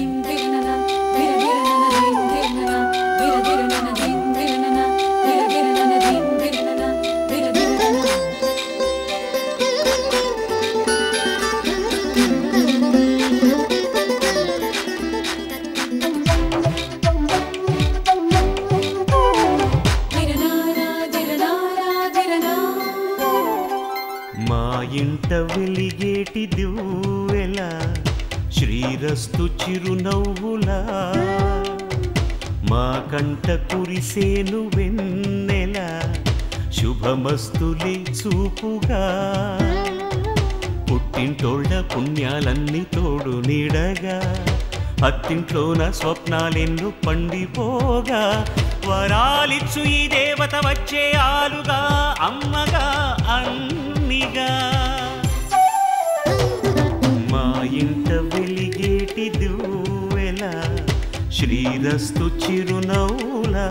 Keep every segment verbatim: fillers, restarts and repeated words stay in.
వెలిగేటి దివ్వెలా శ్రీరస్తు చిరునవ్వులా మా కంట కురిసేను వెన్నెలా శుభమస్తులే చూపుగా పుట్టింటోళ్ళ పుణ్యాలన్నీ తోడు నీడగా అత్తింట్లోన స్వప్నాలెన్ను పండిపోగా వరాలిచ్చు ఈ దేవత వచ్చే ఆలుగా అమ్మగా అన్నిగా మా ఇంట వెలిగేటి దివ్వెలా శ్రీరస్తు చిరునవ్వులా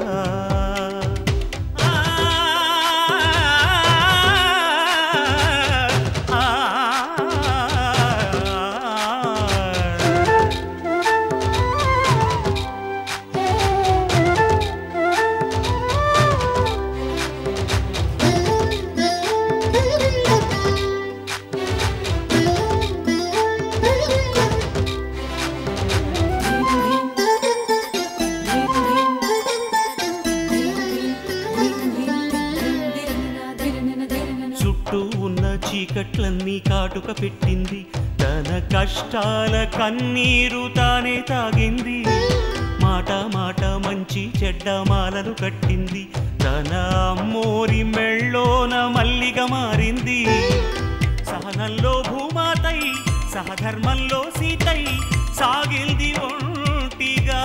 చీకట్లన్నీ కాటుక పెట్టింది తన కష్టాల కన్నీరు తానే తాగింది మాట మాట మంచి చెడ్డ మాలలు కట్టింది తన అమ్మోరి మెళ్ళోన మల్లిగా మారింది సహనంలో భూమాతై సహధర్మంలో సీతై సాగిల్ది ఒంటిగా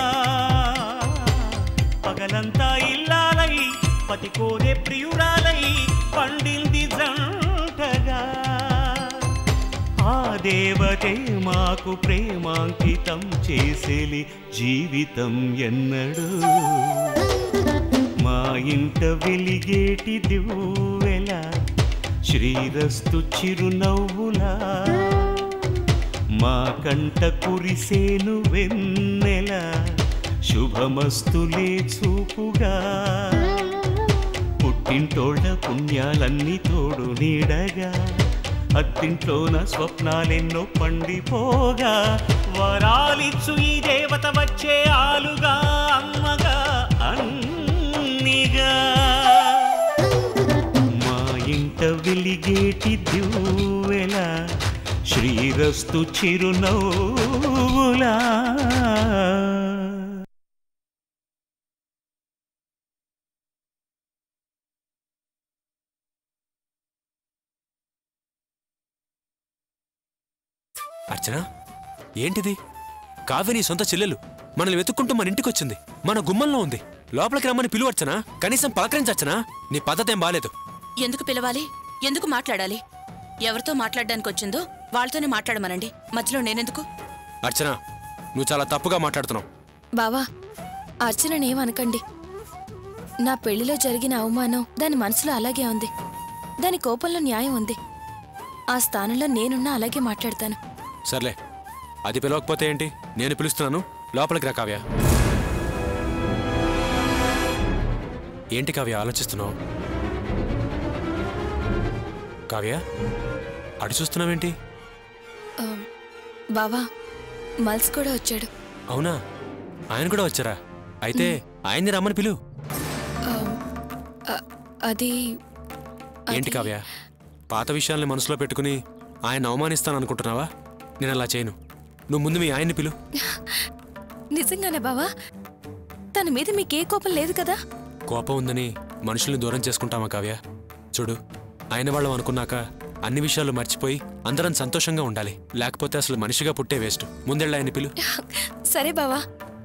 పగలంతా ఇల్లాలై పతి కోరే ప్రియురాలై పండింది జంటగా ఆ దేవతే మాకు ప్రేమాంకితం చేసేలి జీవితం ఎన్నడు మా ఇంట వెలిగేటి దివ్వెలా శ్రీరస్తు చిరునవ్వులా మా కంట కురిసేను వెన్నెలా శుభమస్తులే చూపుగా పుట్టింటోళ్ళ పుణ్యాలన్నీ తోడు నీడగా అత్తింట్లోన స్వప్నాలెన్నో పండిపోగా వరాలిచ్చు ఈ దేవత వచ్చే ఆలుగా అమ్మగా అన్నిగా మా ఇంట వెలిగేటి దివ్వెలా శ్రీరస్తు చిరునవ్వులా అర్చన ఏంటిది? కావ్య నీ సొంత చెల్లెలు మనల్ని వెతుక్కుంటూ మన ఇంటికి వచ్చింది, మన గుమ్మంలో ఉంది. లోపలికి రమ్మని పిలువు అర్చన, కనీసం పలకరించర్చన. నీ పద్ధతేం బాలేదు. ఎందుకు పిలవాలి? ఎందుకు మాట్లాడాలి? ఎవరితో మాట్లాడడానికి వచ్చిందో వాళ్ళతోనే మాట్లాడమనండి, మధ్యలో నేనెందుకు? అర్చన, నువ్వు చాలా తప్పుగా మాట్లాడుతున్నావు. బావా, అర్చననేమనకండి. నా పెళ్లిలో జరిగిన అవమానం దాని మనసులో అలాగే ఉంది. దాని కోపంలో న్యాయం ఉంది. ఆ స్థానంలో నేనున్నా అలాగే మాట్లాడతాను. సర్లే, అది పిలవకపోతే ఏంటి, నేను పిలుస్తున్నాను. లోపలికి రా కావ్య. ఏంటి కావ్య ఆలోచిస్తున్నావు? కావ్య, అడి చూస్తున్నావేంటి? బావా, మల్స్ కూడా వచ్చాడు. అవునా? ఆయన కూడా వచ్చారా? అయితే ఆయన్ని రమ్మని పిలువు. అది ఏంటి కావ్య, పాత విషయాల్ని మనసులో పెట్టుకుని ఆయన అవమానిస్తాను అనుకుంటున్నావా? నేను అలా చేయను. నువ్వు ముందు మీ ఆయన్ని పిలు. నిజంగానే బావా? తన మీద మీకే కోపం లేదు కదా? కోపం ఉందని మనుషుల్ని దూరం చేసుకుంటామా కావ్య? చూడు, ఆయన వాళ్ళం అనుకున్నాక అన్ని విషయాలు మర్చిపోయి అందరం సంతోషంగా ఉండాలి. లేకపోతే అసలు మనిషిగా పుట్టే వేస్ట్. ముందెళ్ళ ఆయన పిలు. సరే బావా.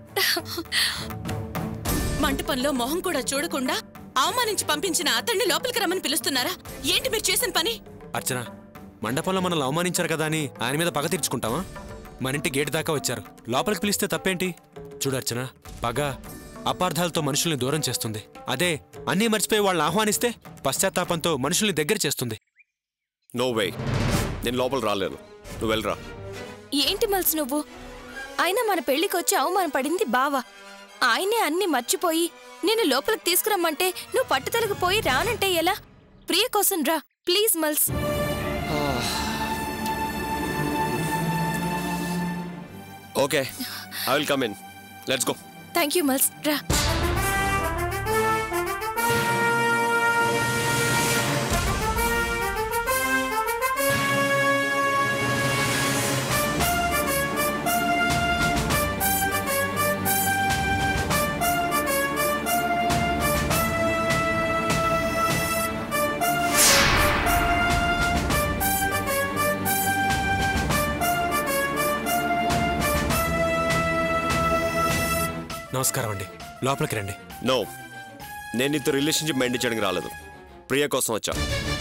మంటపంలో మొహం కూడా చూడకుండా అవమానించి పంపించిన అతన్ని లోపలికి రమ్మని పిలుస్తున్నారా? ఏంటి మీరు చేసిన పని? అర్చన, మండపంలో మనల్ని అవమానించారు కదా అని ఆయన మీద పగ తీర్చుకుంటావా? మన ఇంటి గేటు దాకా వచ్చారు, లోపలికి పిలిస్తే తప్పేంటి? చూడు అర్చన, పగ అపార్థాలతో మనుషుల్ని దూరం చేస్తుంది. అదే అన్నీ మర్చిపోయి వాళ్ళని ఆహ్వానిస్తే పశ్చాత్తాపంతో మనుషుల్ని దగ్గర చేస్తుంది. నో వే, నేను లోపల రాలేను. నువ్వు వెళ్ళరా. ఏంటి మల్స్ నువ్వు? అయినా మన పెళ్లికి వచ్చి అవమానం పడింది బావ. ఆయనే అన్ని మర్చిపోయి నేను లోపలికి తీసుకురమ్మంటే నువ్వు పట్టుదలకు పోయి రానంటే ఎలా? ప్రియ కోసం రా ప్లీజ్ మల్స్. Okay, I will come in. Let's go. Thank you మల్స్, రా. నమస్కారం అండి, లోపలికి రండి. నో, నేను నీతో రిలేషన్షిప్ మెయింటైన్ చేయడానికి రాలేదు. ప్రియ కోసం వచ్చా.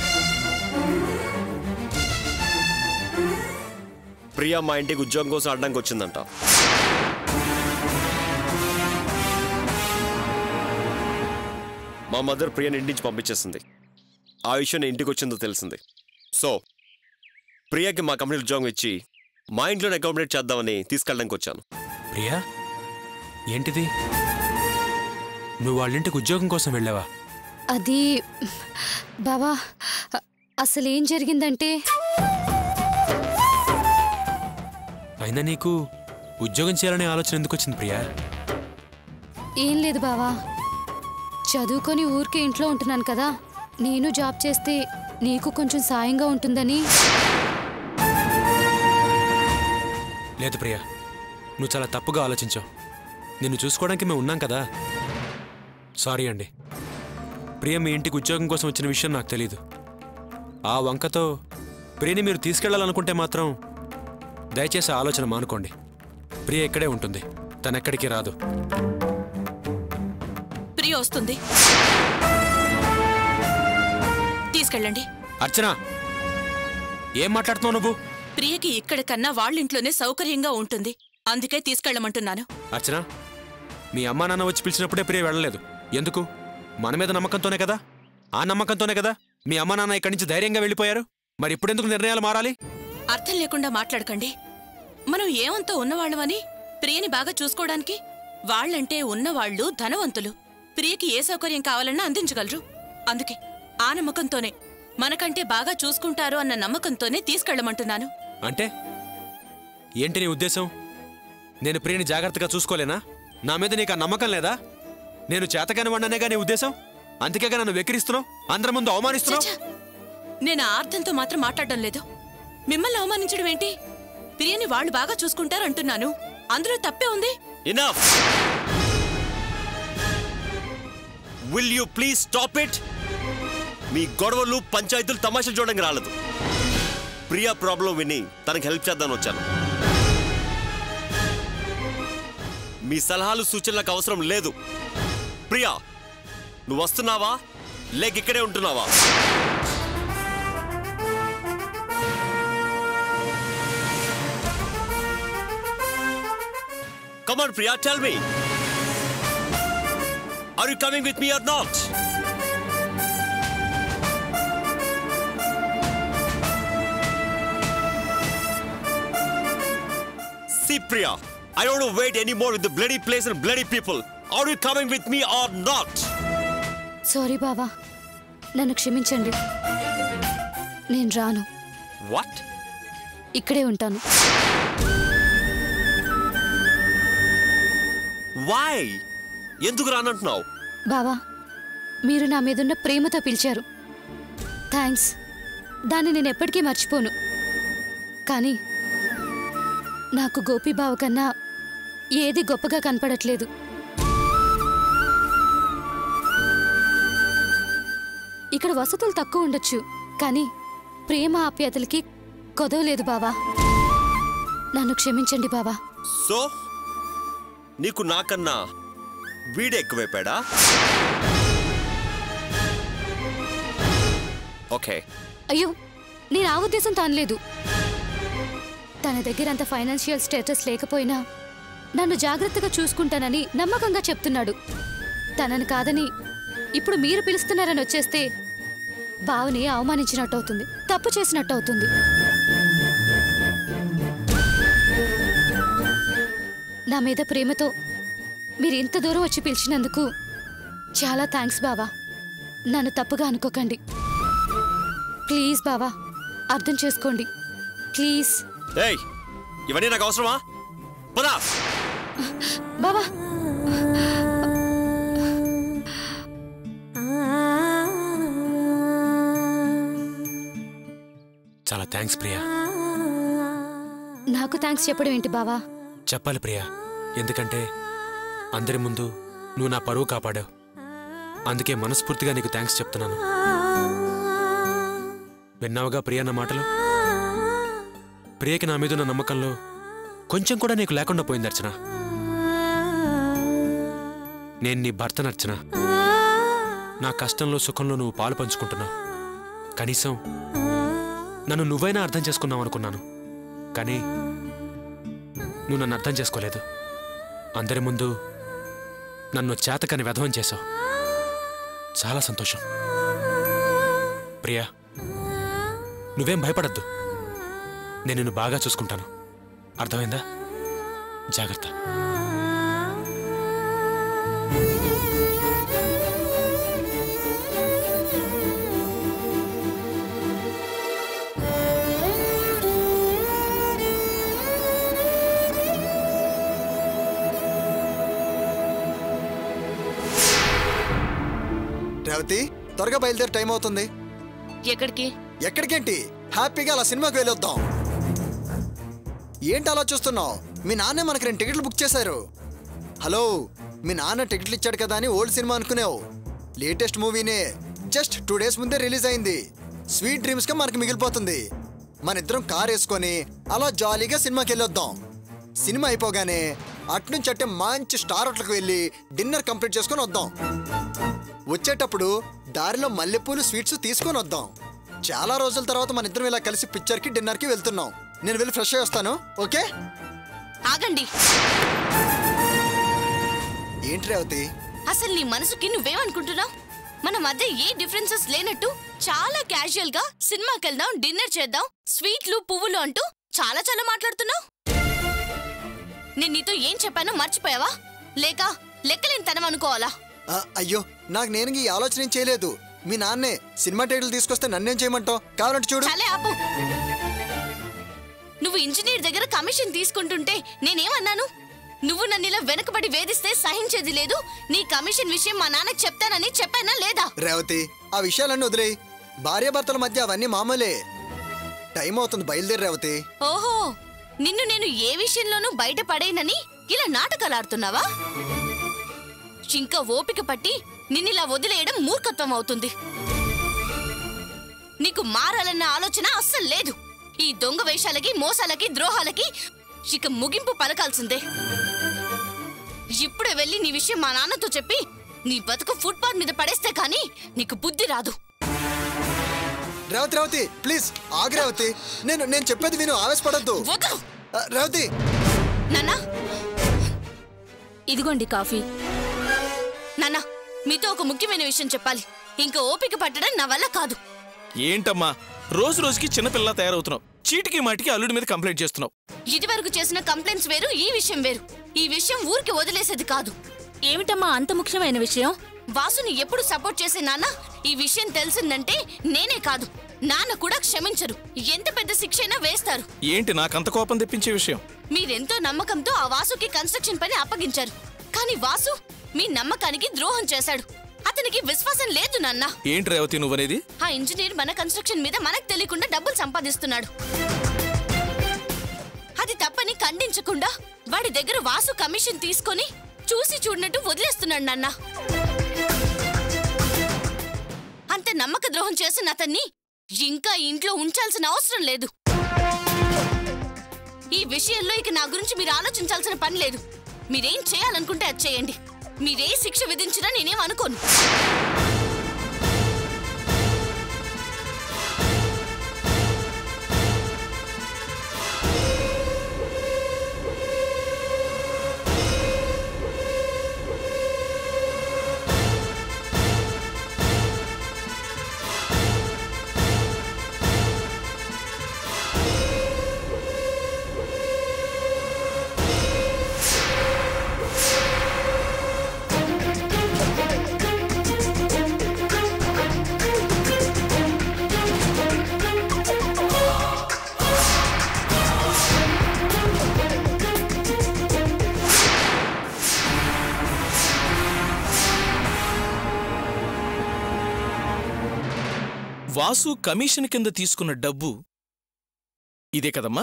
ప్రియ మా ఇంటికి ఉద్యోగం కోసం అడ్డానికి వచ్చిందంట. మా మదర్ ప్రియని ఇంటి నుంచి పంపించేసింది. ఆ విషయం నేను ఇంటికి వచ్చిందో తెలిసింది. సో ప్రియకి మా కంపెనీ ఉద్యోగం ఇచ్చి మా ఇంట్లోనే అకామిడేట్ చేద్దామని తీసుకెళ్ళడానికి వచ్చాను. ప్రియా, ఏంటిది? నువ్వు వాళ్ళ ఇంటికి ఉద్యోగం కోసం వెళ్ళావా? అది బావా, అసలు ఏం జరిగిందంటే, అయినా నీకు ఉద్యోగం చేయాలనే ఆలోచన ఎందుకు వచ్చింది ప్రియా? ఏం లేదు బావా, చదువుకొని ఊరికే ఇంట్లో ఉంటున్నాను కదా, నేను జాబ్ చేస్తే నీకు కొంచెం సాయంగా ఉంటుందని. లేదు ప్రియా, నువ్వు చాలా తప్పుగా ఆలోచించావు. నిన్ను చూసుకోవడానికి మేము ఉన్నాం కదా. సారీ అండి. ప్రియ మీ ఇంటికి ఉద్యోగం కోసం వచ్చిన విషయం నాకు తెలీదు. ఆ వంకతో ప్రియని మీరు తీసుకెళ్లాలనుకుంటే మాత్రం దయచేసి ఆలోచన మానుకోండి. ప్రియ ఇక్కడే ఉంటుంది, తనెక్కడికి రాదు. ప్రియ వస్తుంది, తీసుకెళ్ళండి. అర్చన, ఏం మాట్లాడుతున్నావు నువ్వు? ప్రియకి ఇక్కడికన్నా వాళ్ళింట్లోనే సౌకర్యంగా ఉంటుంది, అందుకే తీసుకెళ్ళమంటున్నాను. అర్చన, మీ అమ్మా నాన్న వచ్చి పిలిచినప్పుడే ప్రియ వెళ్ళలేదు. ఎందుకు? మన మీద నమ్మకంతోనే కదా. ఆ నమ్మకంతోనే కదా మీ అమ్మా నాన్న ఇక్కడి నుంచి ధైర్యంగా వెళ్ళిపోయారు. మరి ఇప్పుడెందుకు నిర్ణయాలు మారాలి? అర్థం లేకుండా మాట్లాడకండి. మనం ఏమంతా ఉన్నవాళ్ళమని ప్రియని బాగా చూసుకోవడానికి? వాళ్ళంటే ఉన్నవాళ్లు ధనవంతులు, ప్రియకి ఏ సౌకర్యం కావాలన్నా అందించగలరు. అందుకే ఆ నమ్మకంతోనే, మనకంటే బాగా చూసుకుంటారు అన్న నమ్మకంతోనే తీసుకెళ్ళమంటున్నాను. అంటే ఏంటి నీ ఉద్దేశం? నేను ప్రియని జాగ్రత్తగా చూసుకోలేనా? నా మీద నీకు ఆ నమ్మకం లేదా? నేను చేతకాని వాడిననేగా నీ ఉద్దేశం? అందుకేగా నన్ను వెక్కిరిస్తున్నావు, అందరి ముందు అవమానిస్తున్నావు. నేను ఆ అర్థంతో మాత్రం మాట్లాడడం లేదు. మిమ్మల్ని అవమానించడం ఏంటి? ప్రియని వాళ్ళు బాగా చూసుకుంటారంటున్నాను, అందులో తప్పే ఉంది. Enough! Will you please stop it? మీ గొడవలు పంచాయతీలు తమాషాలు చూడడానికి రాలేదు. ప్రియా ప్రాబ్లం విని తనకి హెల్ప్ చేద్దామని వచ్చాను. మీ సలహాలు సూచనలకు అవసరం లేదు. ప్రియా, నువ్వు వస్తున్నావా లేక ఇక్కడే ఉంటున్నావా? Come on, Priya, tell me. Are you coming with me or not? See, Priya, I don't want to wait anymore with the bloody place and bloody people. Are you coming with me or not? Sorry బావా, నన్ను క్షమించండి. నేను రాను. What? ఇక్కడే ఉంటాను. Why? ఎందుకు రానంటున్నావు? బావా, మీరు నా మీదున్న ప్రేమతో పిలిచారు. థ్యాంక్స్. దాన్ని నేను ఎప్పటికీ మర్చిపోను. కానీ నాకు గోపి బావ కన్నా ఏది గొప్పగా కనపడట్లేదు. ఇక్కడ వసతులు తక్కువ ఉండొచ్చు, కానీ ప్రేమ ఆప్యాయతలకి కొదవలేదు బావా. నన్ను క్షమించండి బావా. సో నీకు నాకన్నా వీడే ఎక్కువైపోయాడా? ఓకే. అయ్యో, నేను ఆ ఉద్దేశంతో అనలేదు. తన దగ్గర అంత ఫైనాన్షియల్ స్టేటస్ లేకపోయినా నన్ను జాగ్రత్తగా చూసుకుంటానని నమ్మకంగా చెప్తున్నాడు. తనని కాదని ఇప్పుడు మీరు పిలుస్తున్నారని వచ్చేస్తే బావని అవమానించినట్టు అవుతుంది, తప్పు చేసినట్టు అవుతుంది. నా మీద ప్రేమతో మీరు ఇంత దూరం వచ్చి పిలిచినందుకు చాలా థ్యాంక్స్ బావా. నన్ను తప్పుగా అనుకోకండి. ప్లీజ్ బావా, అర్థం చేసుకోండి ప్లీజ్. ఏయ్, ఇవన్నీ నాకు అవసరమా? పదా బావా. చాలా థ్యాంక్స్ ప్రియా. నాకు థ్యాంక్స్ చెప్పడం ఏంటి బావా? చెప్పాలి ప్రియా, ఎందుకంటే అందరి ముందు నువ్వు నా పరువు కాపాడావు. అందుకే మనస్ఫూర్తిగా నీకు థ్యాంక్స్ చెప్తున్నాను. విన్నావుగా ప్రియా నా మాటలు? ప్రియకి నా మీద ఉన్న నమ్మకంలో కొంచెం కూడా నీకు లేకుండా పోయింది అర్చన. నేను నీ భర్తను అర్చన. నా కష్టంలో సుఖంలో నువ్వు పాలు పంచుకుంటున్నావు. కనీసం నన్ను నువ్వైనా అర్థం చేసుకున్నావు అనుకున్నాను, కానీ నువ్వు నన్ను అర్థం చేసుకోలేదు. అందరి ముందు నన్ను చేతకని వెధవం చేశావు. చాలా సంతోషం ప్రియా. నువ్వేం భయపడద్దు, నేను నిన్ను బాగా చూసుకుంటాను. అర్థమైందా? జాగ్రత్త. రేవతి, త్వరగా బయలుదేరి, టైం అవుతుంది. ఎక్కడికి? ఎక్కడికేంటి, హ్యాపీగా అలా సినిమాకి వెళ్ళొద్దాం. ఏంటి అలా చూస్తున్నావు? మీ నాన్నే మనకి రెండు టికెట్లు బుక్ చేశారు. హలో, మీ నాన్న టికెట్లు ఇచ్చాడు కదా అని ఓల్డ్ సినిమా అనుకునేవు. లేటెస్ట్ మూవీనే జస్ట్ టూ డేస్ ముందే రిలీజ్ అయింది. స్వీట్ డ్రీమ్స్గా మనకి మిగిలిపోతుంది. మన ఇద్దరం కార్ వేసుకొని అలా జాలీగా సినిమాకి వెళ్ళొద్దాం. సినిమా అయిపోగానే అట్నుంచి అట్టే మంచి స్టార్ హోటల్కి వెళ్ళి డిన్నర్ కంప్లీట్ చేసుకొని వద్దాం. వచ్చేటప్పుడు దారిలో మల్లెపూలు స్వీట్స్ తీసుకొని వద్దాం. చాలా రోజుల తర్వాత మన ఇద్దరం ఇలా కలిసి పిక్చర్కి డిన్నర్కి వెళ్తున్నాం. నేను వెళ్ళి ఫ్రెష్ అయ్యి వస్తాను, ఓకే? ఆగండి. ఏంటి రేవతి, అసలు నీ మనసుకి నువ్వేమనుకుంటున్నావు? మన మధ్య ఏ డిఫరెన్సెస్ లేనట్టు చాలా క్యాజువల్ గా సినిమాకి వెళ్దాం, డిన్నర్ చేద్దాం, స్వీట్లు పువ్వులు అంటూ చాలా చాలా మాట్లాడుతున్నావు. నేను నీతో ఏం చెప్పానో మర్చిపోయావా? లేక లెక్కలేని తనం అనుకోవాలా? అయ్యో, నాకు నేను ఈ ఆలోచన ఏం చేయలేదు. మీ నాన్నే సినిమా టికెట్లు తీసుకొస్తే నన్నేం చేయమంటావు? కావాలంటే చూడు. చాలే ఆపు. నువ్వు ఇంజనీర్ దగ్గర కమిషన్ తీసుకుంటుంటే నేనేమన్నాను? నువ్వు నన్ను ఇలా వెనకబడి వేధిస్తే సహించేది లేదు, నీ కమిషన్ విషయం మా నాన్నకి చెప్తానని చెప్పానా లేదా? రేవతి, ఆ విషయాలన్నీ వదిలేయి. భార్యాభర్తల మధ్య అవన్నీ మామూలే. టైం అవుతుంది, బయలుదేరి రేవతి. ఓహో, నిన్ను నేను ఏ విషయంలోనూ బయటపడేనని ఇలా నాటకాలు ఆడుతున్నావా? ఇంకా ఓపిక పట్టి నిన్నిలా వదిలేయడం మూర్ఖత్వం అవుతుంది. నీకు మారాలన్న ఆలోచన అస్సలు లేదు. ఈ దొంగ వేషాలకి, మోసాలకి, ద్రోహాలకి ఇక ముగింపు పలకాల్సిందే. ఇప్పుడే వెళ్ళి నీ విషయం మా నాన్నతో చెప్పి నీ బతుకు ఫుట్పాత్ మీద పడేస్తే కానీ నీకు బుద్ధి రాదు. రేవతి, రేవతి ప్లీజ్ ఆగు. రేవతి, నేను నేను చెప్పేది విను, ఆవేశపడద్దు. రేవతి. నాన్నా, ఇదిగోండి కాఫీ. నాన్నా, మీతో ఒక ముఖ్యమైన విషయం చెప్పాలి. ఇంకా ఓపిక పట్టడం నా వల్ల కాదు. ఏంటమ్మా, రోజు రోజుకి చిన్నపిల్ల తయారవుతున్నావు. చీటికి మాటికి అల్లుడి మీద కంప్లైంట్ చేస్తున్నావు. ఇది వరకు చేసిన కంప్లైంట్స్ వేరు, ఈ విషయం వేరు. ఈ విషయం ఊరికి వదిలేసేది కాదు. ఏమిటమ్మా అంత ముఖ్యమైన విషయం? వాసుని ఎప్పుడు సపోర్ట్ చేసే నాన్న ఈ విషయం తెలిసిందంటే నేనే కాదు, నాన్న కూడా క్షమించరు. ఎంత పెద్ద శిక్ష అయినా వేస్తారు. ఏంటి నాకంత కోపం తెప్పించే విషయం? మీరెంతో నమ్మకంతో ఆ వాసుకి కన్స్ట్రక్షన్ పని అప్పగించారు. కానీ వాసు మీ నమ్మకానికి ద్రోహం చేశాడు. అతనికి విశ్వాసం లేదు నాన్న. ఏంటి రేవతి నువ్వనేది? ఆ ఇంజనీర్ మన కన్స్ట్రక్షన్ మీద మనకు తెలియకుండా డబ్బులు సంపాదిస్తున్నాడు. అది తప్పని ఖండించకుండా వాడి దగ్గర వాసు కమిషన్ తీసుకొని చూసి చూడనట్టు వదిలేస్తున్నాడు నాన్న. అంత నమ్మక ద్రోహం చేసిన అతన్ని ఇంకా ఇంట్లో ఉంచాల్సిన అవసరం లేదు. ఈ విషయంలో ఇక నా గురించి మీరు ఆలోచించాల్సిన పని లేదు. మీరేం చేయాలనుకుంటే అది చేయండి. మీరే శిక్ష విధించినా నేనేం అనుకోను. వాసు కమిషన్ కింద తీసుకున్న డబ్బు ఇదే కదమ్మా?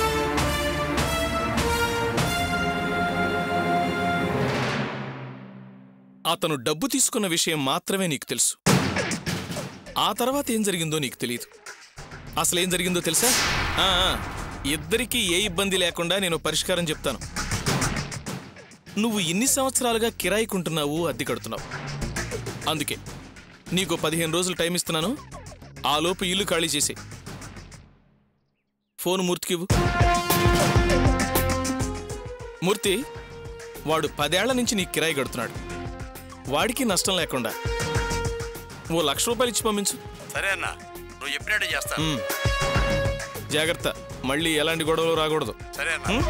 అతను డబ్బు తీసుకున్న విషయం మాత్రమే నీకు తెలుసు. ఆ తర్వాత ఏం జరిగిందో నీకు తెలియదు. అసలేం జరిగిందో తెలుసా? ఆ, ఇద్దరికీ ఏ ఇబ్బంది లేకుండా నేను పరిష్కారం చెప్తాను. నువ్వు ఇన్ని సంవత్సరాలుగా కిరాయికుంటున్నావు, అద్దె కడుతున్నావు. అందుకే నీకు పదిహేను రోజులు టైం ఇస్తున్నాను. ఆలోపు ఇల్లు ఖాళీ చేసే. ఫోన్ మూర్తికివ్వు. మూర్తి, వాడు పదేళ్ల నుంచి నీకు కిరాయి కడుతున్నాడు. వాడికి నష్టం లేకుండా ఓ లక్ష రూపాయలు ఇచ్చి పంపించు. సరే అన్న, నువ్వు చెప్పినట్టు చేస్తాను. జాగ్రత్త, మళ్ళీ ఎలాంటి గొడవలు రాకూడదు. సరే అన్న.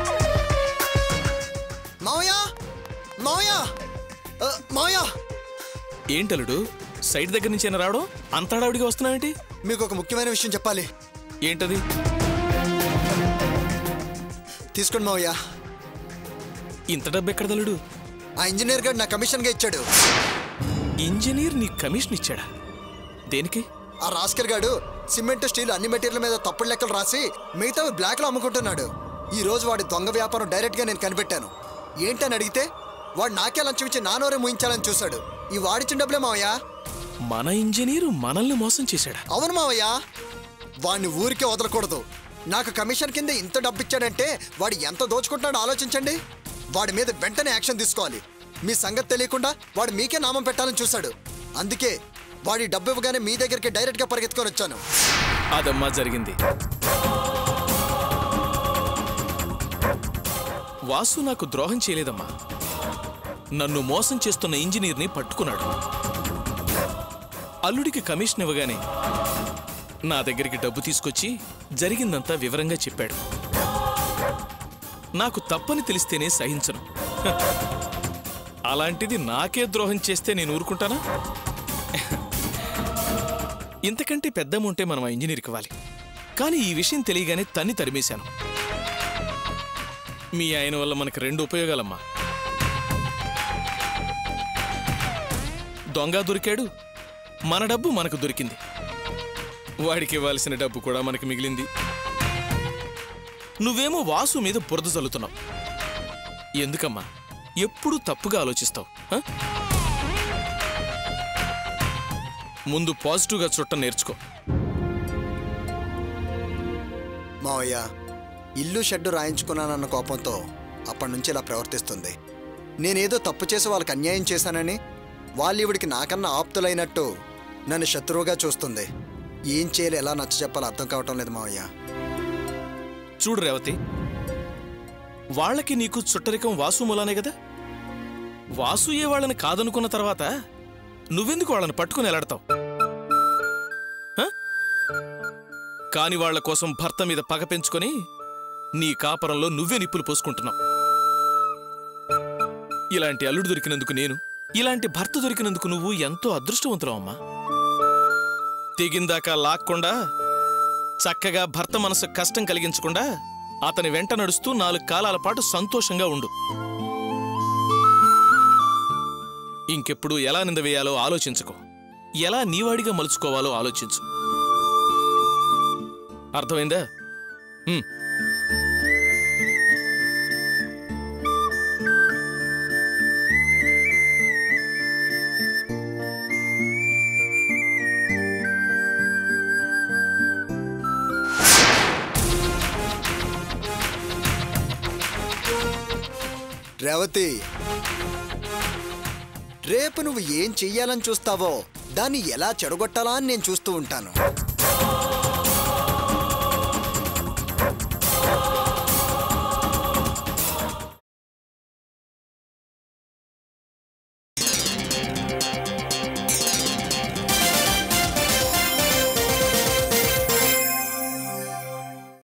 మావయ్య, మావయ్య, మావయ్య, ఏంటలుడు సైడ్ దగ్గర నుంచి అయినా రావడం? అంతాడావిడిగా వస్తున్నావేంటి? మీకు ఒక ముఖ్యమైన విషయం చెప్పాలి. ఏంటది? తీసుకోండి మావయ్య. ఇంత డబ్బు ఎక్కడ తలుడు? ఆ ఇంజనీర్ గారు నా కమిషన్గా ఇచ్చాడు. ఇంజనీర్ నీ కమిషన్ ఇచ్చాడా? దేనికి? ఆ రాస్కర్ గాడు సిమెంట్, స్టీల్ అన్ని మెటీరియల్ మీద తప్పుడు లెక్కలు రాసి మిగతా బ్లాక్ లో అమ్ముకుంటున్నాడు. ఈ రోజు వాడి దొంగ వ్యాపారం డైరెక్ట్ గా నేను కనిపెట్టాను. ఏంటని అడిగితే వాడు నాకే లంచం ఇచ్చి నానోరే ముయించాలని చూశాడు. ఈ వాడిచ్చిన డబ్బులే మావయ్య. మన ఇంజనీరు మనల్ని మోసం చేశాడా? అవును మావయ్య. వాడిని ఊరికే వదలకూడదు. నాకు కమిషన్ కింద ఇంత డబ్బు ఇచ్చాడంటే వాడు ఎంత దోచుకుంటున్నాడో ఆలోచించండి. వాడి మీద వెంటనే యాక్షన్ తీసుకోవాలి. మీ సంగతి తెలియకుండా వాడు మీకే నామం పెట్టాలని చూశాడు. అందుకే వాడి డబ్బు ఇవ్వగానే మీ దగ్గరికి డైరెక్ట్ గా పరిగెత్తుకొని వచ్చాను. అదమ్మా జరిగింది. వాసు నాకు ద్రోహం చేయలేదమ్మా. నన్ను మోసం చేస్తున్న ఇంజనీర్ని పట్టుకున్నాడు. అల్లుడికి కమిషన్ ఇవ్వగానే నా దగ్గరికి డబ్బు తీసుకొచ్చి జరిగిందంతా వివరంగా చెప్పాడు. నాకు తప్పని తెలిస్తేనే సహించను. అలాంటిది నాకే ద్రోహం చేస్తే నేను ఊరుకుంటానా? ఇంతకంటే పెద్ద అమౌంటే మనం ఆ ఇంజనీర్కి ఇవ్వాలి. కానీ ఈ విషయం తెలియగానే తన్ని తరిమేశాను. మీ ఆయన వల్ల మనకు రెండు ఉపయోగాలమ్మా. దొంగ దొరికాడు, మన డబ్బు మనకు దొరికింది. వాడికి ఇవ్వాల్సిన డబ్బు కూడా మనకు మిగిలింది. నువ్వేమో వాసు మీద బురద చల్లుతున్నావు. ఎందుకమ్మా ఎప్పుడూ తప్పుగా ఆలోచిస్తావు? ముందు పాజిటివ్గా చుట్టం నేర్చుకో. మావయ్య, ఇల్లు షెడ్డు రాయించుకున్నానన్న కోపంతో అప్పటి నుంచి ఇలా ప్రవర్తిస్తుంది. నేనేదో తప్పు చేసి వాళ్ళకి అన్యాయం చేశానని వాళ్ళు ఇవిడికి నాకన్నా ఆప్తులైనట్టు నన్ను శత్రువుగా చూస్తుంది. ఏం చేయాలి, ఎలా నచ్చ చెప్పాలో అర్థం కావటం లేదు మావయ్య. చూడు రేవతి, వాళ్ళకి నీకు చుట్టరికం వాసు మూలానే కదా. వాసుయే వాళ్ళని కాదనుకున్న తర్వాత నువ్వెందుకు వాళ్ళని పట్టుకుని ఎలాడతావు? కాని వాళ్ల కోసం భర్త మీద పగ పెంచుకొని నీ కాపరంలో నువ్వే నిప్పులు పోసుకుంటున్నావు. ఇలాంటి అల్లుడు దొరికినందుకు నేను, ఇలాంటి భర్త దొరికినందుకు నువ్వు ఎంతో అదృష్టవంతురావు అమ్మా. తెగిందాకా లాక్కుండా చక్కగా భర్త మనసు కష్టం కలిగించకుండా అతని వెంట నడుస్తూ నాలుగు కాలాల పాటు సంతోషంగా ఉండు. ఇంకెప్పుడు ఎలా నింద వేయాలో ఆలోచించుకో. ఎలా నీవాడిగా మలుచుకోవాలో ఆలోచించు. అర్థమైందా? రేవతి, రేపు నువ్వు ఏం చెయ్యాలని చూస్తావో దాన్ని ఎలా చెడగొట్టాలా అని నేను చూస్తూ ఉంటాను.